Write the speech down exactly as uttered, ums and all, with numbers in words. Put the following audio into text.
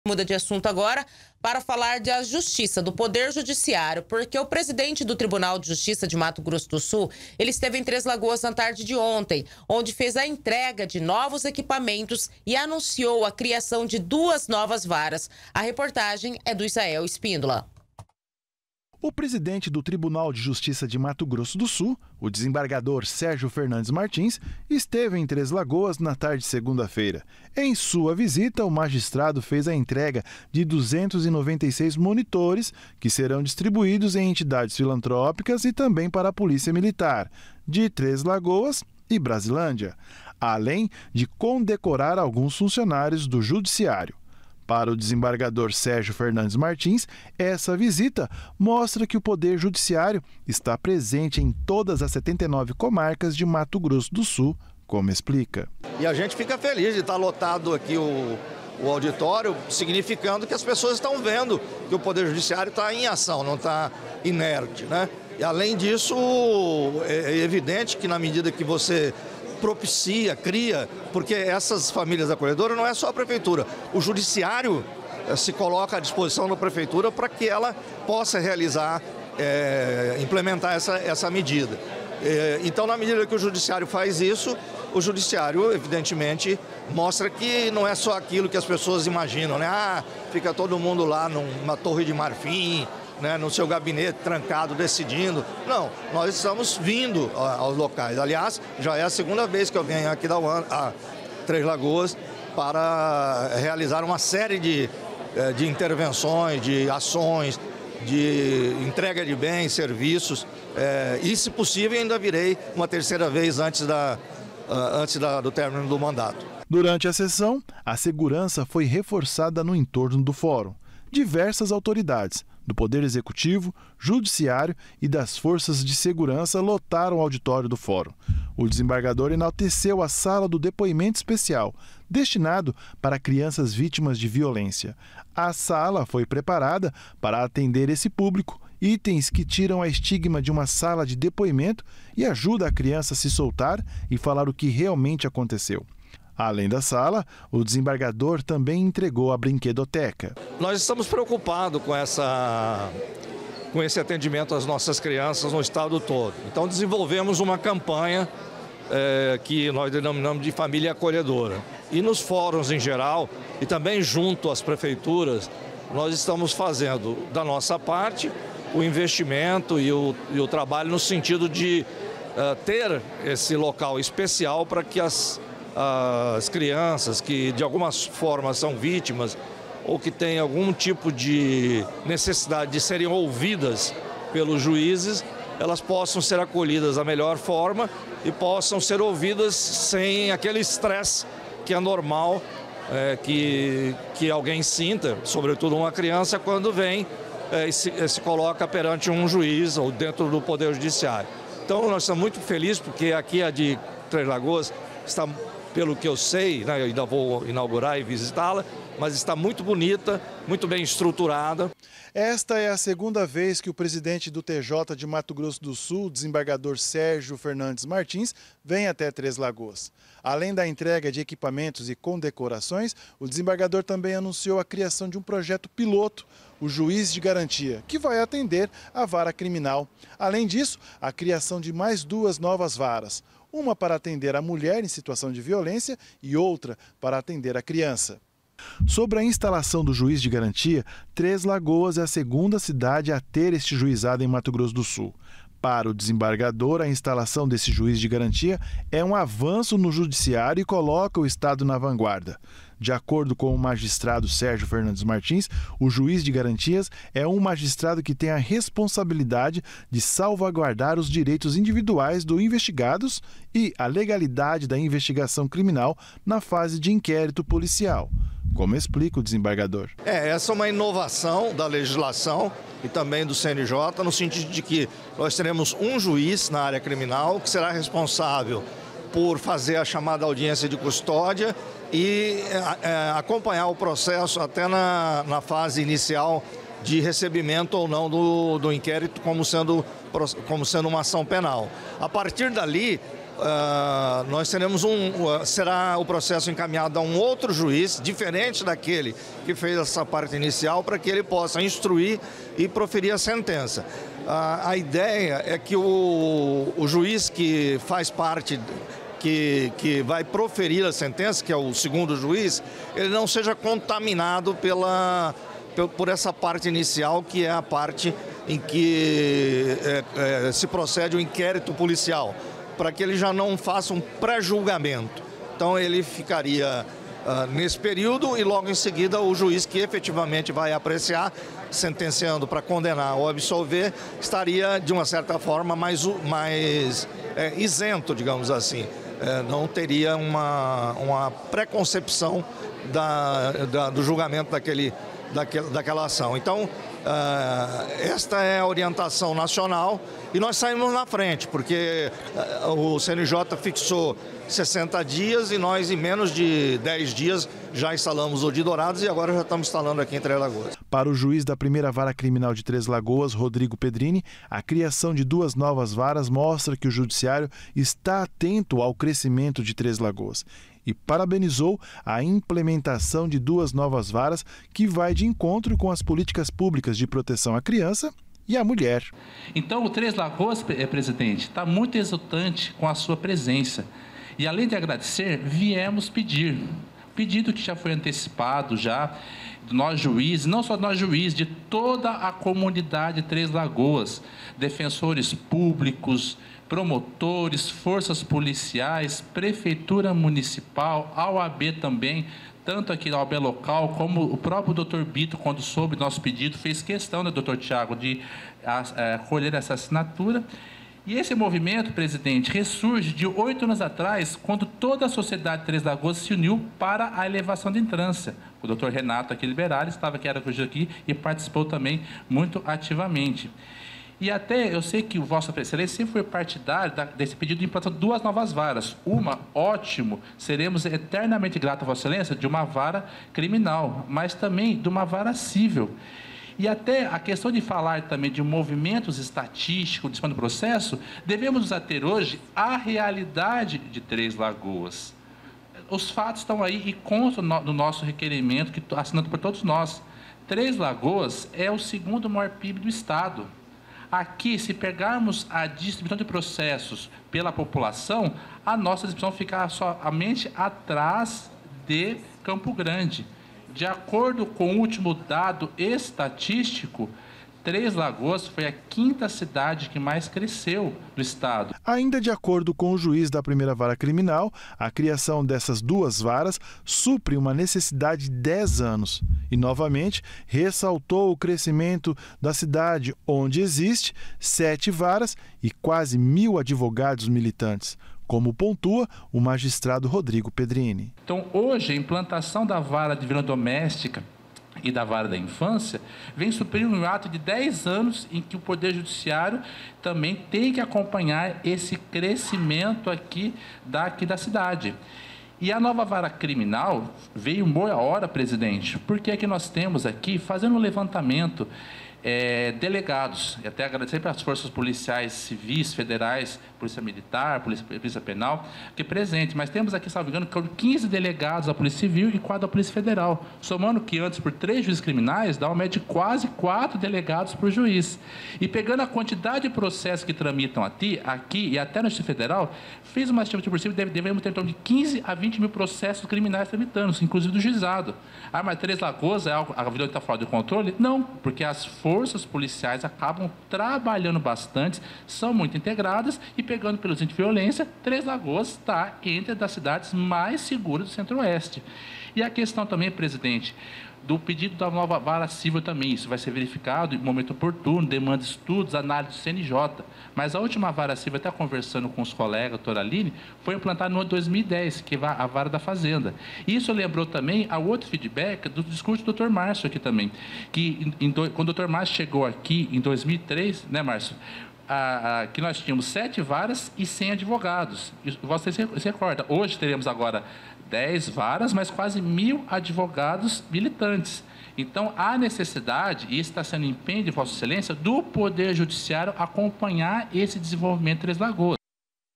Muda de assunto agora para falar da Justiça, do Poder Judiciário, porque o presidente do Tribunal de Justiça de Mato Grosso do Sul, ele esteve em Três Lagoas na tarde de ontem, onde fez a entrega de novos equipamentos e anunciou a criação de duas novas varas. A reportagem é do Israel Espíndola. O presidente do Tribunal de Justiça de Mato Grosso do Sul, o desembargador Sérgio Fernandes Martins, esteve em Três Lagoas na tarde de segunda-feira. Em sua visita, o magistrado fez a entrega de duzentos e noventa e seis monitores, que serão distribuídos em entidades filantrópicas e também para a Polícia Militar, de Três Lagoas e Brasilândia, além de condecorar alguns funcionários do Judiciário. Para o desembargador Sérgio Fernandes Martins, essa visita mostra que o Poder Judiciário está presente em todas as setenta e nove comarcas de Mato Grosso do Sul, como explica. E a gente fica feliz de estar lotado aqui o, o auditório, significando que as pessoas estão vendo que o Poder Judiciário está em ação, não está inerte, né? E além disso, é evidente que na medida que você propicia, cria, porque essas famílias acolhedoras não é só a prefeitura, o judiciário se coloca à disposição da prefeitura para que ela possa realizar, é, implementar essa, essa medida. É, então, na medida que o judiciário faz isso, o judiciário, evidentemente, mostra que não é só aquilo que as pessoas imaginam, né? Ah, fica todo mundo lá numa torre de marfim, né, no seu gabinete trancado, decidindo. Não, nós estamos vindo aos locais. Aliás, já é a segunda vez que eu venho aqui da U A N, a Três Lagoas, para realizar uma série de, de intervenções, de ações, de entrega de bens, serviços. É, e, se possível, ainda virei uma terceira vez antes, da, antes da, do término do mandato. Durante a sessão, a segurança foi reforçada no entorno do fórum. Diversas autoridades do Poder Executivo, Judiciário e das Forças de Segurança lotaram o auditório do Fórum. O desembargador enalteceu a sala do depoimento especial, destinado para crianças vítimas de violência. A sala foi preparada para atender esse público, itens que tiram a estigma de uma sala de depoimento e ajudam a criança a se soltar e falar o que realmente aconteceu. Além da sala, o desembargador também entregou a brinquedoteca. Nós estamos preocupados com, essa, com esse atendimento às nossas crianças no estado todo. Então desenvolvemos uma campanha é, que nós denominamos de família acolhedora. E nos fóruns em geral, e também junto às prefeituras, nós estamos fazendo da nossa parte o investimento e o, e o trabalho no sentido de uh, ter esse local especial para que as as crianças que de alguma forma são vítimas ou que têm algum tipo de necessidade de serem ouvidas pelos juízes, elas possam ser acolhidas da melhor forma e possam ser ouvidas sem aquele estresse que é normal é, que, que alguém sinta, sobretudo uma criança, quando vem é, e se, se coloca perante um juiz ou dentro do Poder Judiciário. Então nós estamos muito felizes porque aqui a de Três Lagoas está, pelo que eu sei, né, eu ainda vou inaugurar e visitá-la, mas está muito bonita, muito bem estruturada. Esta é a segunda vez que o presidente do T J de Mato Grosso do Sul, desembargador Sérgio Fernandes Martins, vem até Três Lagoas. Além da entrega de equipamentos e condecorações, o desembargador também anunciou a criação de um projeto piloto, o Juiz de Garantia, que vai atender a vara criminal. Além disso, a criação de mais duas novas varas, uma para atender a mulher em situação de violência e outra para atender a criança. Sobre a instalação do Juiz de Garantia, Três Lagoas é a segunda cidade a ter este juizado em Mato Grosso do Sul. Para o desembargador, a instalação desse Juiz de Garantia é um avanço no judiciário e coloca o Estado na vanguarda. De acordo com o magistrado Sérgio Fernandes Martins, o Juiz de Garantias é um magistrado que tem a responsabilidade de salvaguardar os direitos individuais dos investigados e a legalidade da investigação criminal na fase de inquérito policial, como explica o desembargador. É, essa é uma inovação da legislação e também do C N J, no sentido de que nós teremos um juiz na área criminal que será responsável por fazer a chamada audiência de custódia e é, acompanhar o processo até na, na fase inicial de recebimento ou não do, do inquérito como sendo, como sendo uma ação penal. A partir dali, Uh, nós teremos um, uh, será o processo encaminhado a um outro juiz, diferente daquele que fez essa parte inicial, para que ele possa instruir e proferir a sentença. Uh, a ideia é que o, o juiz que faz parte, que, que vai proferir a sentença, que é o segundo juiz, ele não seja contaminado pela, por essa parte inicial, que é a parte em que é, é, se procede o inquérito policial, para que ele já não faça um pré-julgamento. Então ele ficaria uh, nesse período e logo em seguida o juiz que efetivamente vai apreciar, sentenciando para condenar ou absolver, estaria de uma certa forma mais, mais é, isento, digamos assim. É, não teria uma, uma preconcepção da, da, do julgamento daquele, daquele, daquela ação. Então, Uh, esta é a orientação nacional e nós saímos na frente, porque uh, o C N J fixou sessenta dias e nós em menos de dez dias já instalamos o de Dourados e agora já estamos instalando aqui em Três Lagoas. Para o juiz da primeira vara criminal de Três Lagoas, Rodrigo Pedrini, a criação de duas novas varas mostra que o judiciário está atento ao crescimento de Três Lagoas e parabenizou a implementação de duas novas varas que vai de encontro com as políticas públicas de proteção à criança e à mulher. Então, o Três Lagoas, presidente, está muito exultante com a sua presença. E, além de agradecer, viemos pedir. Pedido que já foi antecipado, já, de nós juízes, não só nós juízes, de toda a comunidade Três Lagoas, defensores públicos, promotores, forças policiais, prefeitura municipal, a O A B também, tanto aqui na O A B local, como o próprio doutor Bito, quando soube nosso pedido, fez questão, né, doutor Tiago, de a, a, colher essa assinatura. E esse movimento, presidente, ressurge de oito anos atrás, quando toda a sociedade de Três Lagoas se uniu para a elevação da entrância. O doutor Renato aqui Liberal estava aqui, era hoje aqui e participou também muito ativamente. E até eu sei que o Vossa Excelência sempre foi partidário desse pedido de implantação de duas novas varas. Uma, ótimo, seremos eternamente gratos a Vossa Excelência, de uma vara criminal, mas também de uma vara cível. E até a questão de falar também de movimentos estatísticos, de do processo, devemos nos ater hoje à realidade de Três Lagoas. Os fatos estão aí e constam no nosso requerimento, que assinado por todos nós. Três Lagoas é o segundo maior P I B do Estado. Aqui, se pegarmos a distribuição de processos pela população, a nossa distribuição fica somente atrás de Campo Grande. De acordo com o último dado estatístico, Três Lagoas foi a quinta cidade que mais cresceu do estado. Ainda de acordo com o juiz da primeira vara criminal, a criação dessas duas varas supre uma necessidade de dez anos. E, novamente, ressaltou o crescimento da cidade, onde existe sete varas e quase mil advogados militantes, como pontua o magistrado Rodrigo Pedrini. Então, hoje, a implantação da vara de violência doméstica e da vara da infância vem suprir um ato de dez anos em que o Poder Judiciário também tem que acompanhar esse crescimento aqui, daqui da cidade. E a nova vara criminal veio em boa hora, presidente, porque é que nós temos aqui, fazendo um levantamento, É, delegados, e até agradecer para as forças policiais civis, federais, Polícia Militar, Polícia, Polícia Penal, que presente, mas temos aqui, salvo engano, quinze delegados da Polícia Civil e quatro da Polícia Federal, somando que antes por três juízes criminais, dá uma média de quase quatro delegados por juiz. E pegando a quantidade de processos que tramitam aqui, aqui e até no Distrito Federal, fez uma estimativa possível, deve, devemos ter em torno de quinze a vinte mil processos criminais tramitando, inclusive do juizado. Ah, mas Três Lagoas é algo, a violência está fora do controle? Não, porque as forças policiais acabam trabalhando bastante, são muito integradas e pegando pelos índices de violência, Três Lagoas está entre as cidades mais seguras do Centro-Oeste. E a questão também, presidente, do pedido da nova vara civil também, isso vai ser verificado em momento oportuno, demanda estudos, análise do C N J. Mas a última vara civil, até conversando com os colegas, a doutora Aline, foi implantada no ano dois mil e dez, que é a vara da Fazenda. Isso lembrou também a outro feedback do discurso do doutor Márcio aqui também, que em, quando o doutor Márcio chegou aqui em dois mil e três, né, Márcio? A, a, que nós tínhamos sete varas e cem advogados. E você se, se recorda, hoje teremos agora dez varas, mas quase mil advogados militantes. Então, há necessidade, e isso está sendo empenho de Vossa Excelência, do Poder Judiciário acompanhar esse desenvolvimento de Três Lagoas.